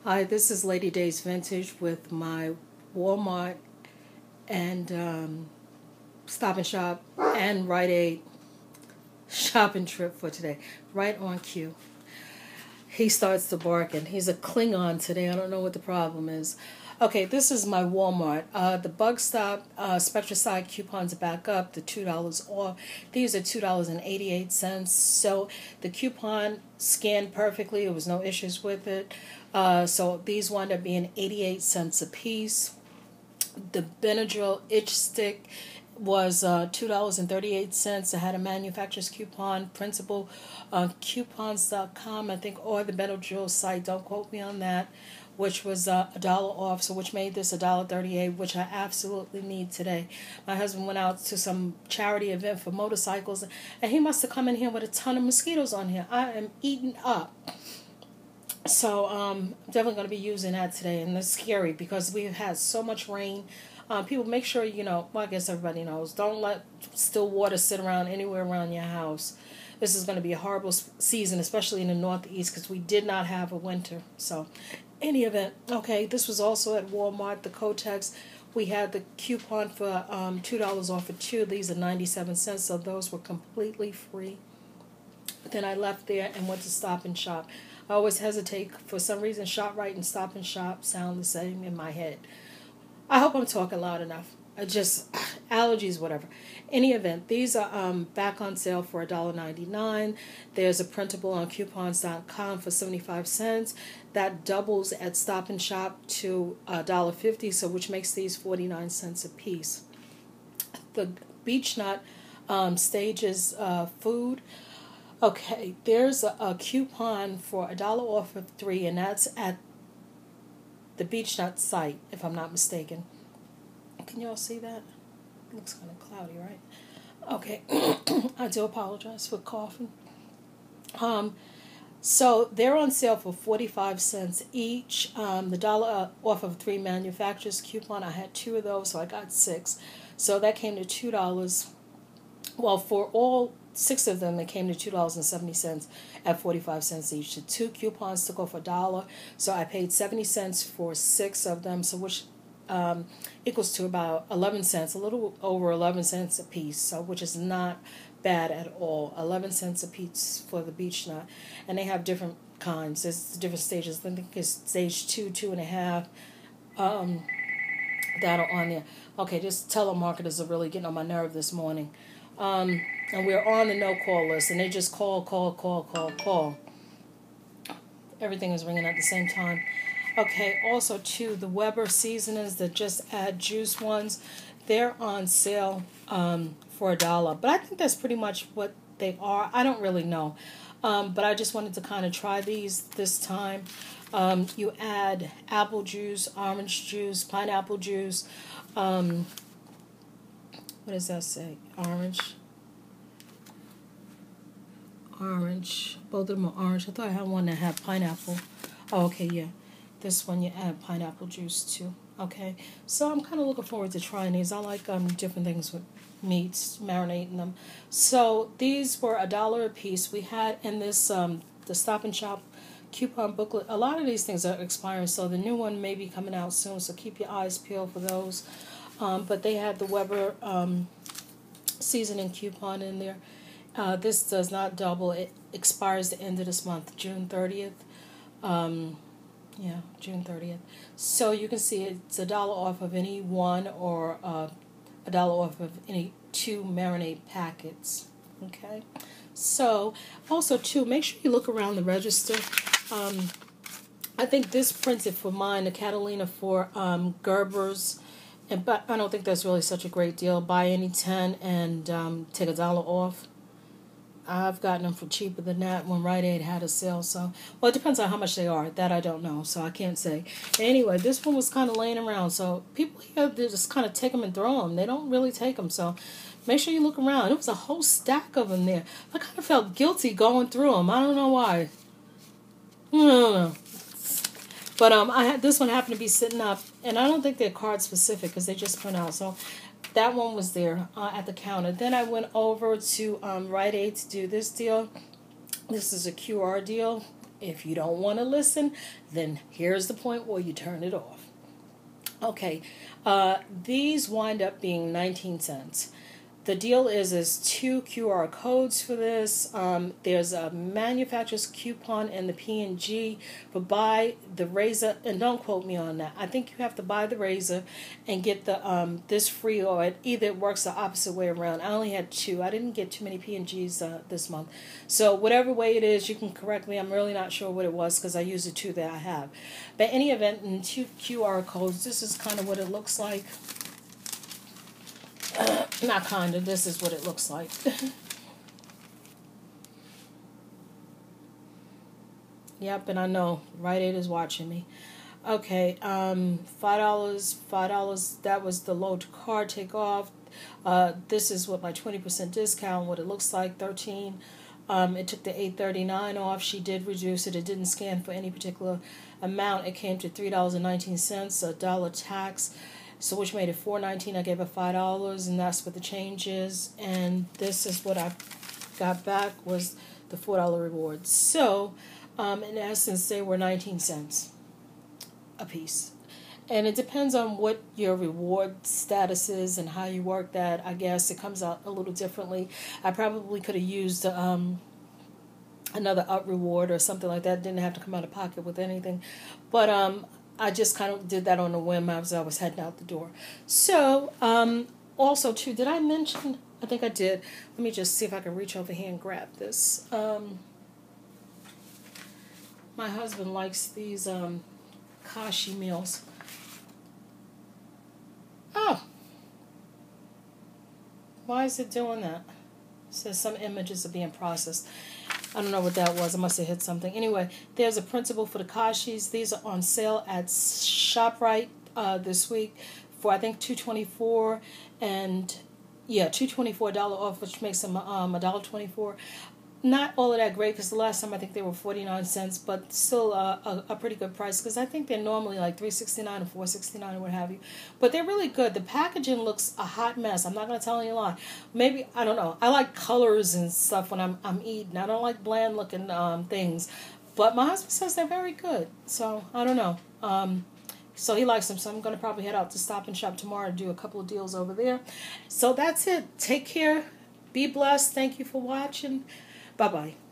Hi, this is Lady Days Vintage with my Walmart and Stop and Shop and Rite Aid shopping trip for today. Right on cue. He starts to bark and he's a Klingon today. I don't know what the problem is. Okay, this is my Walmart. The Bug Stop Spectracide coupons are back up. The $2 off. These are $2.88. So the coupon scanned perfectly. There was no issues with it. So these wound up being 88 cents a piece. The Benadryl itch stick was $2.38. I had a manufacturer's coupon, principal on coupons.com, I think, or the Benadryl site. Don't quote me on that. Which was a dollar off, so which made this $1.38, which I absolutely need today. My husband went out to some charity event for motorcycles, and he must have come in here with a ton of mosquitoes on here. I am eaten up. So I'm definitely going to be using that today, and it's scary because we've had so much rain. People, make sure, well, I guess everybody knows, don't let still water sit around anywhere around your house. This is going to be a horrible season, especially in the Northeast, because we did not have a winter. So, any event, okay, this was also at Walmart, the Kotex. We had the coupon for $2 off for two. These are 97 cents, so those were completely free. Then I left there and went to Stop and Shop. I always hesitate. For some reason, ShopRite and Stop and Shop sound the same in my head. I hope I'm talking loud enough. I just, allergies, whatever. Any event, these are back on sale for $1.99. There's a printable on coupons.com for 75 cents. That doubles at Stop and Shop to $1.50, so which makes these 49 cents a piece. The Beech Nut Stages food. Okay, there's a coupon for $1 off of three, and that's at the Beech Nut site, if I'm not mistaken. Can y'all see that? It looks kind of cloudy, right? Okay, I do apologize for coughing. So they're on sale for 45 cents each. The dollar off of three manufacturers coupon. I had two of those, so I got six. So that came to $2. Well, for all six of them, it came to $2.70 at 45 cents each. The two coupons took off $1, so I paid 70 cents for six of them, so which equals to about 11 cents, a little over 11 cents a piece, so which is not bad at all. 11 cents a piece for the Beech Nut, and they have different kinds. There's different stages. I think it's stage 2, 2.5. That are on there. Okay, just telemarketers are really getting on my nerve this morning. And we're on the no-call list, and they just call. Everything is ringing at the same time. Okay, also, too, the Weber seasonings, the Just Add Juice ones, they're on sale for $1. But I think that's pretty much what they are. I don't really know. But I just wanted to kind of try these this time. You add apple juice, orange juice, pineapple juice. What does that say? Orange. Both of them are orange. I thought I had one that had pineapple. Oh, okay, yeah. This one you add pineapple juice too. Okay, so I'm kind of looking forward to trying these. I like different things with meats, marinating them. So these were $1 a piece. We had in this the Stop and Shop coupon booklet. A lot of these things are expiring, so the new one may be coming out soon. So keep your eyes peeled for those. But they had the Weber seasoning coupon in there. This does not double. It expires the end of this month, June 30th. June 30th. So you can see it's $1 off of any one, or $1 off of any two marinade packets. Okay. So also too, make sure you look around the register. I think this printed for mine, the Catalina for Gerber's. But I don't think that's really such a great deal. Buy any 10 and take $1 off. I've gotten them for cheaper than that when Rite Aid had a sale. So, well, it depends on how much they are. That I don't know, so I can't say. Anyway, this one was kind of laying around. So people here, they just kind of take them and throw them. They don't really take them. So make sure you look around. There was a whole stack of them there. I kind of felt guilty going through them. I don't know why. I don't know. But I had this one happened to be sitting up, and I don't think they're card specific because they just print out. So that one was there at the counter. Then I went over to Rite Aid to do this deal. This is a QR deal. If you don't want to listen, then here's the point where you turn it off. Okay, these wind up being 19 cents. The deal is 2 QR codes for this. There's a manufacturer's coupon in the P&G for buy the razor, and don't quote me on that. I think you have to buy the razor and get the this free, or either it works the opposite way around. I only had 2. I didn't get too many P&Gs this month. So whatever way it is, you can correct me. I'm really not sure what it was because I used the 2 that I have. But any event, in 2 QR codes, this is kind of what it looks like. Not kind of, this is what it looks like. Yep, and I know Rite Aid is watching me. Okay, $5, that was the load to card take off. This is what my 20% discount, what it looks like, 13. It took the $8.39 off. She did reduce it. It didn't scan for any particular amount. It came to $3.19, a dollar tax. So which made it $4.19. I gave her $5, and that's what the change is. And this is what I got back was the $4 reward. So, in essence, they were 19 cents a piece. And it depends on what your reward status is and how you work that. I guess it comes out a little differently. I probably could have used another up reward or something like that. Didn't have to come out of pocket with anything. But I just kind of did that on a whim as I was heading out the door. So, also, too, did I mention? I think I did. Let me just see if I can reach over here and grab this. My husband likes these Kashi meals. Oh! Why is it doing that? It says some images are being processed. I don't know what that was. I must have hit something. Anyway, there's a principle for the Kashis. These are on sale at ShopRite this week for I think $2.24 and $2.24 off, which makes them $1.24. Not all of that great because the last time I think they were 49 cents, but still a pretty good price because I think they're normally like $3.69 or $4.69 or what have you. But they're really good. The packaging looks a hot mess. I'm not going to tell you a lie. Maybe, I don't know. I like colors and stuff when I'm eating. I don't like bland looking things. But my husband says they're very good. So, I don't know. So he likes them. So I'm going to probably head out to Stop and Shop tomorrow and do a couple of deals over there. So that's it. Take care. Be blessed. Thank you for watching. Bye-bye.